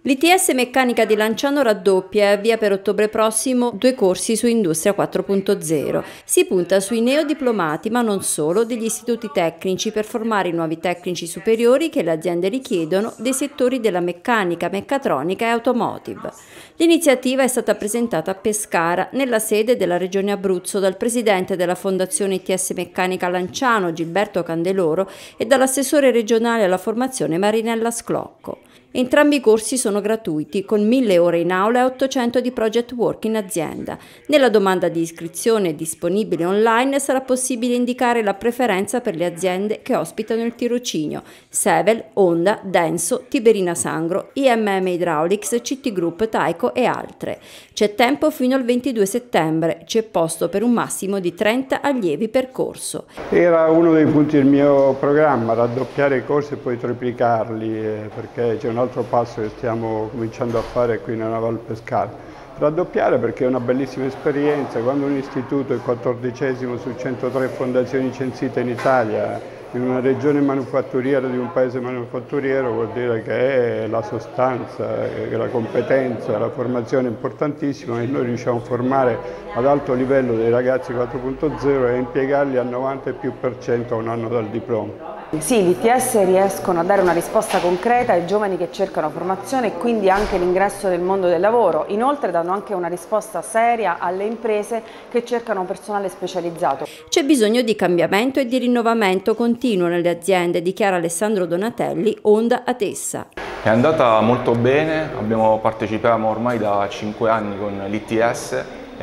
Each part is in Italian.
L'ITS Meccanica di Lanciano raddoppia e avvia per ottobre prossimo 2 corsi su Industria 4.0. Si punta sui neodiplomati, ma non solo, degli istituti tecnici per formare i nuovi tecnici superiori che le aziende richiedono dei settori della meccanica, meccatronica e automotive. L'iniziativa è stata presentata a Pescara, nella sede della Regione Abruzzo, dal presidente della Fondazione ITS Meccanica Lanciano, Gilberto Candeloro, e dall'assessore regionale alla formazione Marinella Sclocco. Entrambi i corsi sono gratuiti, con 1000 ore in aula e 800 di project work in azienda. Nella domanda di iscrizione disponibile online sarà possibile indicare la preferenza per le aziende che ospitano il tirocinio: Sevel, Honda, Denso, Tiberina Sangro, IMM Hydraulics, CT Group, Taiko e altre. C'è tempo fino al 22 settembre, c'è posto per un massimo di 30 allievi per corso. Era uno dei punti del mio programma, raddoppiare i corsi e poi triplicarli, perché c'è un altro passo che stiamo cominciando a fare qui nella Val Pescara. Raddoppiare perché è una bellissima esperienza. Quando un istituto è 14° su 103 fondazioni censite in Italia, in una regione manufatturiera di un paese manufatturiero, vuol dire che è la sostanza, la competenza, la formazione è importantissima, e noi riusciamo a formare ad alto livello dei ragazzi 4.0 e impiegarli al 90+% a un anno dal diploma. Sì, l'ITS riescono a dare una risposta concreta ai giovani che cercano formazione e quindi anche l'ingresso nel mondo del lavoro. Inoltre danno anche una risposta seria alle imprese che cercano personale specializzato. C'è bisogno di cambiamento e di rinnovamento continuo nelle aziende, dichiara Alessandro Donatelli, Honda Atessa. È andata molto bene, partecipiamo ormai da 5 anni con l'ITS,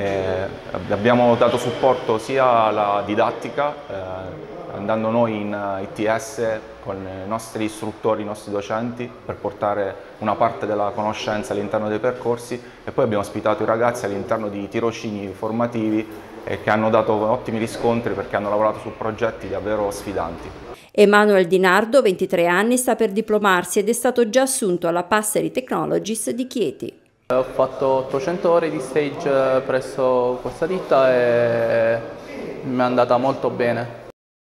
abbiamo dato supporto sia alla didattica, andando noi in ITS con i nostri istruttori, i nostri docenti, per portare una parte della conoscenza all'interno dei percorsi, e poi abbiamo ospitato i ragazzi all'interno di tirocini formativi che hanno dato ottimi riscontri perché hanno lavorato su progetti davvero sfidanti. Emanuel Di Nardo, 23 anni, sta per diplomarsi ed è stato già assunto alla Passeri Technologies di Chieti. Ho fatto 800 ore di stage presso questa ditta e mi è andata molto bene.